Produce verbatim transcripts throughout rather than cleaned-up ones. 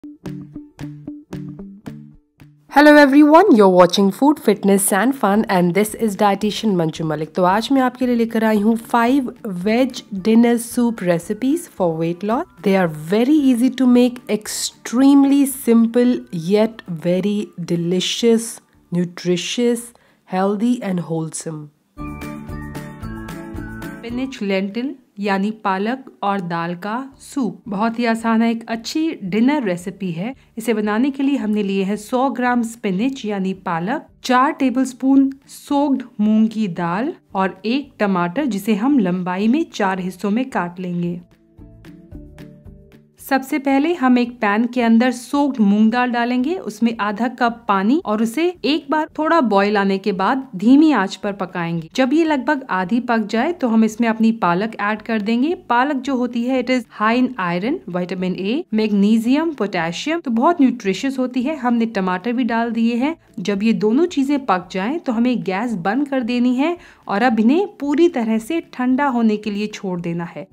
Hello everyone, you are watching food fitness and fun and this is dietitian Manju Malik. तो आज मैं आपके लिए लेकर आई हूँ five veg dinner soup recipes for weight loss. They are very easy to make, extremely simple yet very delicious, nutritious, healthy and wholesome. Spinach lentil यानी पालक और दाल का सूप बहुत ही आसान है, एक अच्छी डिनर रेसिपी है। इसे बनाने के लिए हमने लिए हैं सौ ग्राम स्पिनच यानी पालक, चार टेबलस्पून सोक्ड मूंग की दाल और एक टमाटर जिसे हम लंबाई में चार हिस्सों में काट लेंगे। सबसे पहले हम एक पैन के अंदर सोक्ड मूंग दाल डालेंगे, उसमें आधा कप पानी और उसे एक बार थोड़ा बॉईल आने के बाद धीमी आंच पर पकाएंगे। जब ये लगभग आधी पक जाए तो हम इसमें अपनी पालक ऐड कर देंगे। पालक जो होती है it is high in iron, vitamin A, magnesium, potassium, तो बहुत न्यूट्रिशियस होती है। हमने टमाटर भी डाल दिए हैं। जब ये दोनों चीजें पक जाएं तो हमें गैस बंद कर देनी है और अब इन्हें पूरी तरह से ठंडा होने के लिए छोड़ देना है।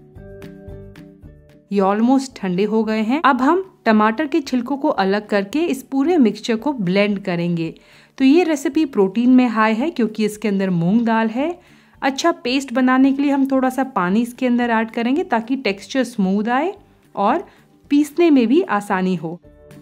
ये ऑलमोस्ट ठंडे हो गए हैं। अब हम टमाटर के छिलकों को अलग करके इस पूरे मिक्सचर को ब्लेंड करेंगे। तो ये रेसिपी प्रोटीन में हाई है क्योंकि इसके अंदर मूंग दाल है। अच्छा पेस्ट बनाने के लिए हम थोड़ा सा पानी इसके अंदर ऐड करेंगे ताकि टेक्सचर स्मूथ आए और पीसने में भी आसानी हो।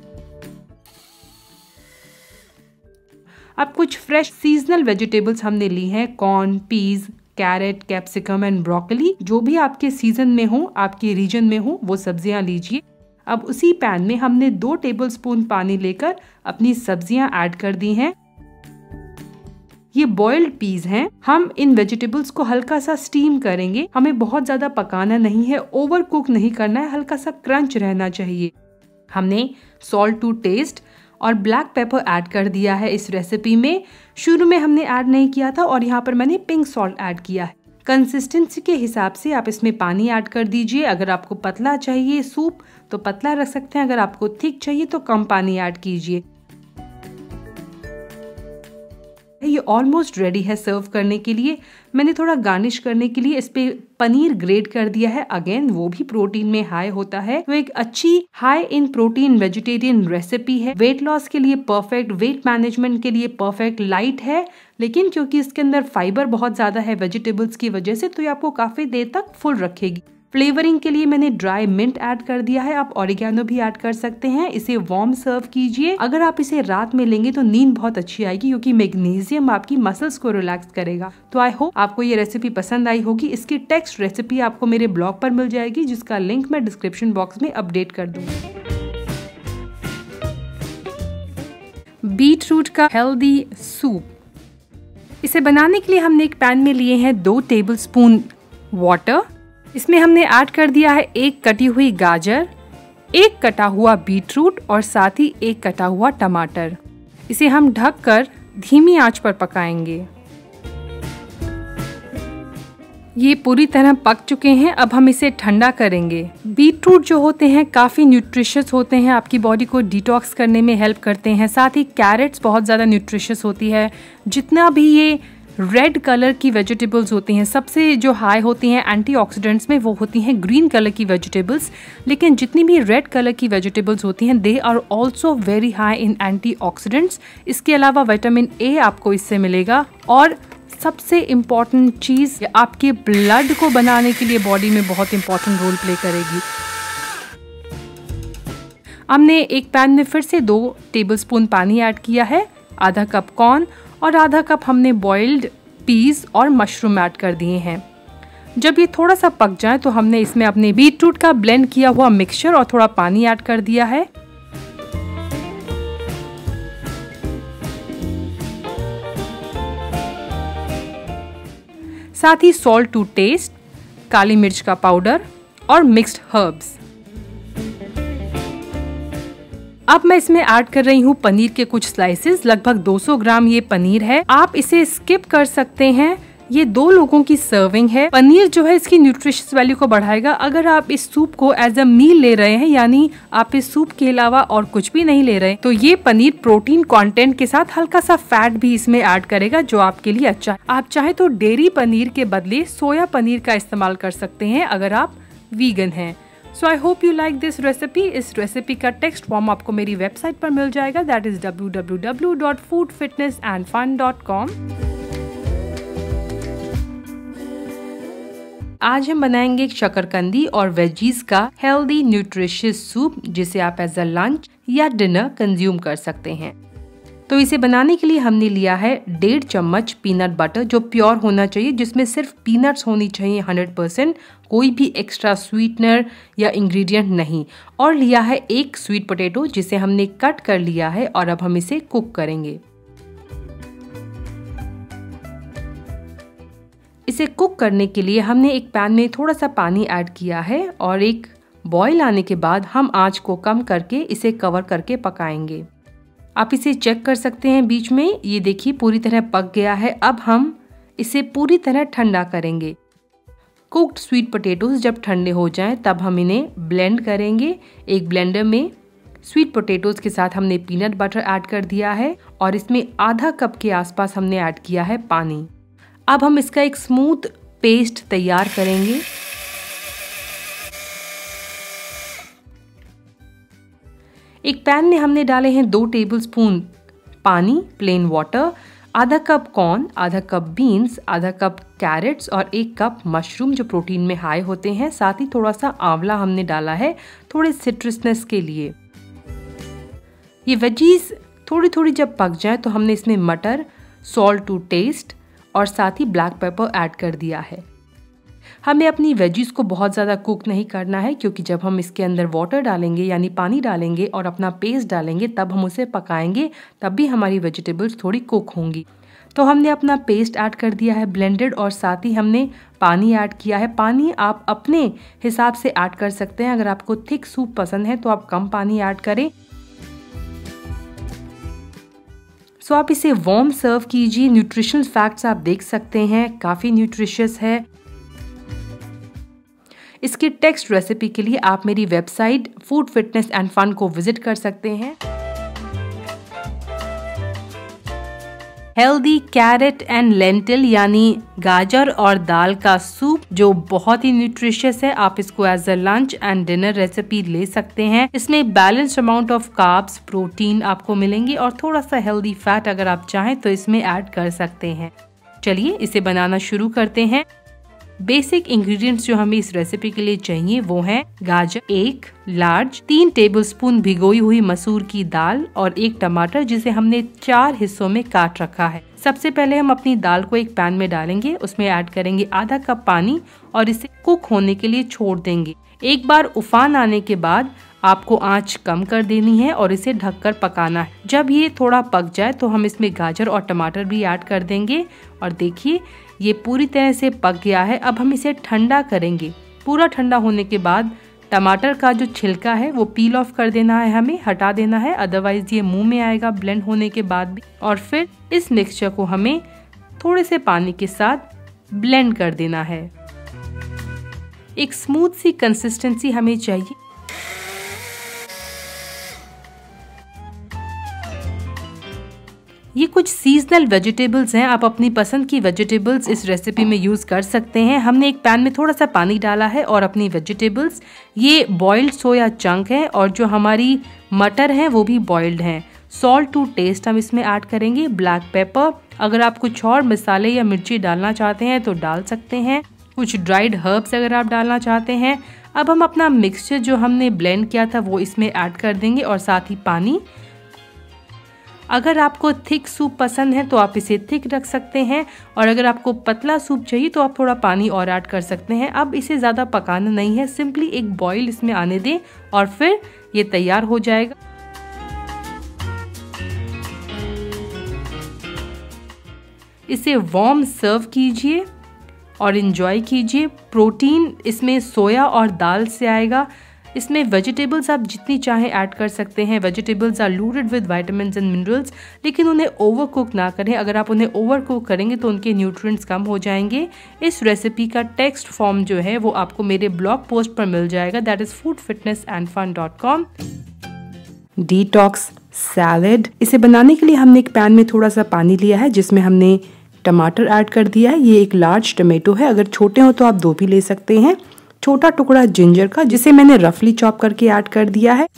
अब कुछ फ्रेश सीजनल वेजिटेबल्स हमने ली हैं, corn, peas, carrot, capsicum and broccoli. जो भी आपके सीजन में हो, आपके रीजन में हो, वो सब्जियां लीजिए। अब उसी पैन में हमने दो टेबलस्पून पानी लेकर अपनी सब्जियां ऐड कर दी हैं। ये बॉइल्ड पीज हैं। हम इन वेजिटेबल्स को हल्का सा स्टीम करेंगे। हमें बहुत ज्यादा पकाना नहीं है, ओवर कुक नहीं करना है, हल्का सा क्रंच रहना चाहिए। हमने सॉल्ट टू टेस्ट और ब्लैक पेपर ऐड कर दिया है इस रेसिपी में। शुरू में हमने ऐड नहीं किया था और यहाँ पर मैंने पिंक सॉल्ट ऐड किया है। कंसिस्टेंसी के हिसाब से आप इसमें पानी ऐड कर दीजिए। अगर आपको पतला चाहिए सूप तो पतला रख सकते हैं, अगर आपको थिक चाहिए तो कम पानी ऐड कीजिए। ये ऑलमोस्ट रेडी है सर्व करने के लिए। मैंने थोड़ा गार्निश करने के लिए इस पे पनीर ग्रेट कर दिया है। अगेन वो भी प्रोटीन में हाई होता है, तो एक अच्छी high in protein vegetarian recipe है। वेट लॉस के लिए परफेक्ट, वेट मैनेजमेंट के लिए परफेक्ट। लाइट है लेकिन क्योंकि इसके अंदर फाइबर बहुत ज्यादा है वेजिटेबल्स की वजह से, तो ये आपको काफी देर तक फुल रखेगी। फ्लेवरिंग के लिए मैंने ड्राई मिंट ऐड कर दिया है। आप ऑरिगेनो भी ऐड कर सकते हैं। इसे वार्म सर्व कीजिए। अगर आप इसे रात में लेंगे तो नींद बहुत अच्छी आएगी क्योंकि मैग्नीशियम आपकी मसल्स को रिलैक्स करेगा। तो आई होप आपको ये रेसिपी पसंद आई होगी। इसकी टेक्स्ट रेसिपी आपको मेरे ब्लॉग पर मिल जाएगी जिसका लिंक मैं डिस्क्रिप्शन बॉक्स में अपडेट कर दूंगी। बीटरूट का हेल्दी सूप, इसे बनाने के लिए हमने एक पैन में लिए हैं दो टेबलस्पून वाटर। इसमें हमने ऐड कर दिया है एक कटी हुई गाजर, एक कटा हुआ बीटरूट और साथ ही एक कटा हुआ टमाटर। इसे हम ढककर धीमी आंच पर पकाएंगे। ये पूरी तरह पक चुके हैं। अब हम इसे ठंडा करेंगे। बीटरूट जो होते हैं काफी न्यूट्रिशियस होते हैं, आपकी बॉडी को डिटॉक्स करने में हेल्प करते हैं। साथ ही कैरेट्स बहुत ज्यादा न्यूट्रिशियस होती है। जितना भी ये रेड कलर की वेजिटेबल्स होती हैं, सबसे जो हाई होती हैं एंटीऑक्सीडेंट्स में वो होती हैं ग्रीन कलर की वेजिटेबल्स। लेकिन जितनी भी रेड कलर की वेजिटेबल्स होती हैं they are also very high in antioxidants. इसके अलावा विटामिन ए आपको इससे मिलेगा और सबसे इम्पॉर्टेंट चीज आपके ब्लड को बनाने के लिए बॉडी में बहुत इंपॉर्टेंट रोल प्ले करेगी। हमने एक पैन में फिर से दो टेबलस्पून पानी ऐड किया है, आधा कप कॉर्न और आधा कप हमने बॉइल्ड पीस और मशरूम ऐड कर दिए हैं। जब ये थोड़ा सा पक जाए तो हमने इसमें अपने बीटरूट का ब्लेंड किया हुआ मिक्सचर और थोड़ा पानी ऐड कर दिया है। साथ ही सॉल्ट टू टेस्ट, काली मिर्च का पाउडर और मिक्स्ड हर्ब्स। अब मैं इसमें ऐड कर रही हूँ पनीर के कुछ स्लाइसेस, लगभग दो सौ ग्राम ये पनीर है। आप इसे स्किप कर सकते हैं, ये दो लोगों की सर्विंग है। पनीर जो है इसकी न्यूट्रिशियस वैल्यू को बढ़ाएगा। अगर आप इस सूप को एज अ मील ले रहे हैं, यानी आप इस सूप के अलावा और कुछ भी नहीं ले रहे, तो ये पनीर प्रोटीन कंटेंट के साथ हल्का सा फैट भी इसमें ऐड करेगा जो आपके लिए अच्छा है। आप चाहे तो डेयरी पनीर के बदले सोया पनीर का इस्तेमाल कर सकते हैं अगर आप वीगन हैं। So I hope you like this recipe. इस रेसिपी का टेक्स्ट फॉर्म आपको मेरी वेबसाइट पर मिल जाएगा, that is W W W dot food fitness and fun dot com. आज हम बनाएंगे शकरकंदी और वेजीज का हेल्दी न्यूट्रिशियस सूप, जिसे आप एज अ लंच या डिनर कंज्यूम कर सकते हैं। तो इसे बनाने के लिए हमने लिया है डेढ़ चम्मच पीनट बटर, जो प्योर होना चाहिए, जिसमें सिर्फ पीनट्स होनी चाहिए हंड्रेड परसेंट, कोई भी एक्स्ट्रा स्वीटनर या इंग्रेडिएंट नहीं। और लिया है एक स्वीट पोटैटो, जिसे हमने कट कर लिया है और अब हम इसे कुक करेंगे। इसे कुक करने के लिए हमने एक पैन में थोड़ा सा पानी ऐड किया है और एक बॉईल आने के बाद हम आंच को कम करके इसे कवर करके पकाएंगे। आप इसे चेक कर सकते हैं बीच में, ये देखिए पूरी तरह पक गया है। अब हम इसे पूरी तरह ठंडा करेंगे। कुक्ड स्वीट पोटैटोज जब ठंडे हो जाएं तब हम इन्हें ब्लेंड करेंगे। एक ब्लेंडर में स्वीट पोटैटोज के साथ हमने पीनट बटर ऐड कर दिया है और इसमें आधा कप के आसपास हमने ऐड किया है पानी। अब हम इसका एक स्मूथ पेस्ट तैयार करेंगे। एक पैन में हमने डाले हैं दो टेबलस्पून पानी, प्लेन वाटर, आधा कप कॉर्न, आधा कप बीन्स, आधा कप कैरेट्स और एक कप मशरूम जो प्रोटीन में हाई होते हैं। साथ ही थोड़ा सा आंवला हमने डाला है थोड़े सिट्रसनेस के लिए। ये वेजीज थोड़ी थोड़ी जब पक जाए तो हमने इसमें मटर, सॉल्ट टू टेस्ट और साथ ही ब्लैक पेपर ऐड कर दिया है। हमें अपनी वेजीज को बहुत ज़्यादा कुक नहीं करना है, क्योंकि जब हम इसके अंदर वाटर डालेंगे यानी पानी डालेंगे और अपना पेस्ट डालेंगे तब हम उसे पकाएंगे, तब भी हमारी वेजिटेबल्स थोड़ी कुक होंगी। तो हमने अपना पेस्ट ऐड कर दिया है ब्लेंडेड और साथ ही हमने पानी ऐड किया है। पानी आप अपने हिसाब से ऐड कर सकते हैं। अगर आपको थिक सूप पसंद है तो आप कम पानी ऐड करें। सो आप इसे वार्म सर्व कीजिए। न्यूट्रिशनल फैक्ट्स आप देख सकते हैं, काफ़ी न्यूट्रिशियस है। इसकी टेक्स्ट रेसिपी के लिए आप मेरी website food fitness and fun को विजिट कर सकते हैं। हेल्दी कैरेट एंड लेंटिल यानी गाजर और दाल का सूप, जो बहुत ही न्यूट्रिशियस है। आप इसको as a lunch and dinner recipe ले सकते हैं। इसमें balanced amount of carbs, protein आपको मिलेंगे और थोड़ा सा हेल्दी फैट अगर आप चाहें तो इसमें ऐड कर सकते हैं। चलिए इसे बनाना शुरू करते हैं। बेसिक इंग्रेडिएंट्स जो हमें इस रेसिपी के लिए चाहिए वो हैं गाजर एक लार्ज, तीन टेबलस्पून भिगोई हुई मसूर की दाल और एक टमाटर, जिसे हमने चार हिस्सों में काट रखा है। सबसे पहले हम अपनी दाल को एक पैन में डालेंगे, उसमें ऐड करेंगे आधा कप पानी और इसे कुक होने के लिए छोड़ देंगे। एक बार उफान आने के बाद आपको आंच कम कर देनी है और इसे ढककर पकाना है। जब ये थोड़ा पक जाए तो हम इसमें गाजर और टमाटर भी ऐड कर देंगे और देखिए ये पूरी तरह से पक गया है। अब हम इसे ठंडा करेंगे। पूरा ठंडा होने के बाद टमाटर का जो छिलका है वो पील ऑफ कर देना है, हमें हटा देना है, अदरवाइज ये मुंह में आएगा ब्लेंड होने के बाद भी। और फिर इस मिक्सचर को हमें थोड़े से पानी के साथ ब्लेंड कर देना है। एक स्मूथ सी कंसिस्टेंसी हमें चाहिए। ये कुछ सीजनल वेजिटेबल्स हैं, आप अपनी पसंद की वेजिटेबल्स इस रेसिपी में यूज कर सकते हैं। हमने एक पैन में थोड़ा सा पानी डाला है और अपनी वेजिटेबल्स, ये बॉइल्ड सोया चंक है और जो हमारी मटर है वो भी बॉइल्ड हैं। सॉल्ट टू टेस्ट हम इसमें ऐड करेंगे, ब्लैक पेपर। अगर आप कुछ और मसाले या मिर्ची डालना चाहते हैं तो डाल सकते हैं, कुछ ड्राइड हर्ब्स अगर आप डालना चाहते हैं। अब हम अपना मिक्सचर जो हमने ब्लेंड किया था वो इसमें ऐड कर देंगे और साथ ही पानी। अगर आपको थिक सूप पसंद है तो आप इसे थिक रख सकते हैं और अगर आपको पतला सूप चाहिए तो आप थोड़ा पानी और ऐड कर सकते हैं। अब इसे ज़्यादा पकाना नहीं है, सिंपली एक बॉईल इसमें आने दें और फिर ये तैयार हो जाएगा। इसे वार्म सर्व कीजिए और एंजॉय कीजिए। प्रोटीन इसमें सोया और दाल से आएगा। इसमें वेजिटेबल्स आप जितनी चाहें ऐड कर सकते हैं। Vegetables are loaded with vitamins and minerals, लेकिन उन्हें ओवर कुक ना करें। अगर आप उन्हें ओवर कुक करेंगे तो उनके न्यूट्रिएंट्स कम हो जाएंगे। इस रेसिपी का टेक्स्ट फॉर्म जो है वो आपको मेरे ब्लॉग पोस्ट पर मिल जाएगा, that is food fitness and fun dot com. Detox salad, इसे बनाने के लिए हमने एक पैन में थोड़ा सा पानी लिया है जिसमें हमने टमाटर ऐड कर दिया है। ये एक लार्ज टमेटो है, अगर छोटे हो तो आप दो भी ले सकते हैं। छोटा टुकड़ा जिंजर का जिसे मैंने रफली चॉप करके ऐड कर दिया है,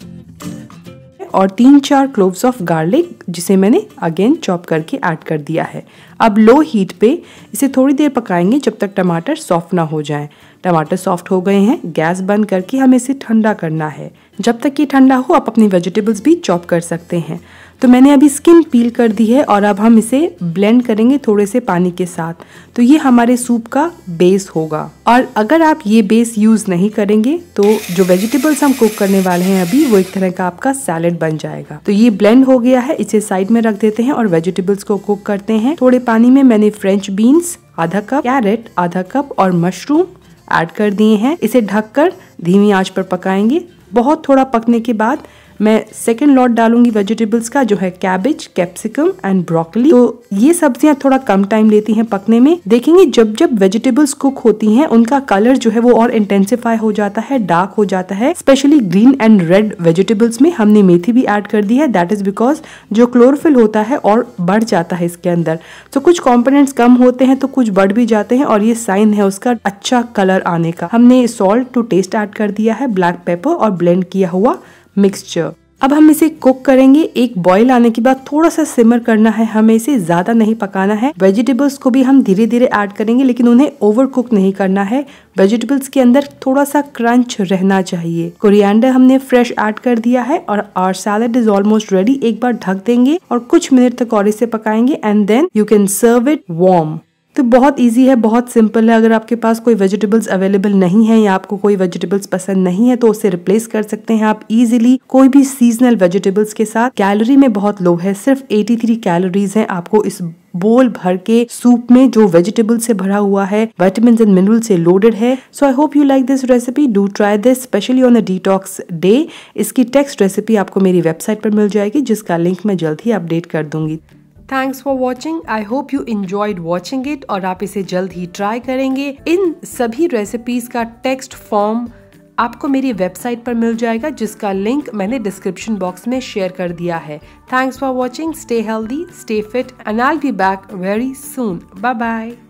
और तीन चार क्लोव्स ऑफ गार्लिक जिसे मैंने अगेन चॉप करके ऐड कर दिया है। अब लो हीट पे इसे थोड़ी देर पकाएंगे जब तक टमाटर सॉफ्ट ना हो जाएं। टमाटर सॉफ्ट हो गए हैं, गैस बंद करके हमें इसे ठंडा करना है। जब तक ये ठंडा हो आप अपनी वेजिटेबल्स भी चॉप कर सकते हैं। तो मैंने अभी स्किन पील कर दी है और अब हम इसे ब्लेंड करेंगे थोड़े से पानी के साथ। तो ये हमारे सूप का बेस होगा। और अगर आप ये बेस यूज नहीं करेंगे तो जो वेजिटेबल्स हम कुक करने वाले हैं अभी वो एक तरह का आपका सैलेड बन जाएगा। तो ये ब्लेंड हो गया है, इसे साइड में रख देते हैं और वेजिटेबल्स को कुक करते हैं। थोड़े पानी में मैंने फ्रेंच बीन्स आधा कप, कैरेट आधा कप और मशरूम ऐड कर दिए हैं। इसे ढककर धीमी आंच पर पकाएंगे। बहुत थोड़ा पकने के बाद मैं सेकेंड लॉट डालूंगी वेजिटेबल्स का, जो है कैबेज, कैप्सिकम एंड ब्रोकली। तो ये सब्जियां थोड़ा कम टाइम लेती हैं पकने में। देखेंगे जब जब वेजिटेबल्स कुक होती हैं उनका कलर जो है वो और इंटेंसिफाई हो जाता है, डार्क हो जाता है। Specially green and red vegetables में हमने मेथी भी ऐड कर दी है। दैट इज बिकॉज जो क्लोरोफिल होता है और बढ़ जाता है इसके अंदर। तो कुछ कॉम्पोनेंट्स कम होते हैं तो कुछ बढ़ भी जाते हैं और ये साइन है उसका अच्छा कलर आने का। हमने सॉल्ट टू टेस्ट ऐड कर दिया है, ब्लैक पेपर और ब्लेंड किया हुआ मिक्सचर। अब हम इसे कुक करेंगे। एक बॉईल आने के बाद थोड़ा सा सिमर करना है, हमें इसे ज्यादा नहीं पकाना है। वेजिटेबल्स को भी हम धीरे धीरे ऐड करेंगे लेकिन उन्हें ओवर कुक नहीं करना है। वेजिटेबल्स के अंदर थोड़ा सा क्रंच रहना चाहिए। कोरिएंडर हमने फ्रेश ऐड कर दिया है और our salad is almost ready. एक बार ढक देंगे और कुछ मिनट तक और इसे पकाएंगे and then you can serve it warm. तो बहुत इजी है, बहुत सिंपल है। अगर आपके पास कोई वेजिटेबल्स अवेलेबल नहीं है या आपको कोई वेजिटेबल्स पसंद नहीं है तो उसे रिप्लेस कर सकते हैं आप इजीली कोई भी सीजनल वेजिटेबल्स के साथ। कैलोरी में बहुत लो है, सिर्फ तिरासी कैलोरीज हैं आपको इस बोल भर के सूप में जो वेजिटेबल से भरा हुआ है, विटामिन एंड मिनरल से लोडेड है। So I hope you like this recipe. Do try this specially on the detox day. इसकी टेक्स्ट रेसिपी आपको मेरी वेबसाइट पर मिल जाएगी जिसका लिंक मैं जल्द ही अपडेट कर दूंगी। Thanks for watching. I hope you enjoyed watching it और आप इसे जल्द ही ट्राई करेंगे। इन सभी रेसिपीज का टेक्स्ट फॉर्म आपको मेरी वेबसाइट पर मिल जाएगा जिसका लिंक मैंने डिस्क्रिप्शन बॉक्स में शेयर कर दिया है। Thanks for watching. Stay healthy, stay fit and I will be back very soon. Bye bye.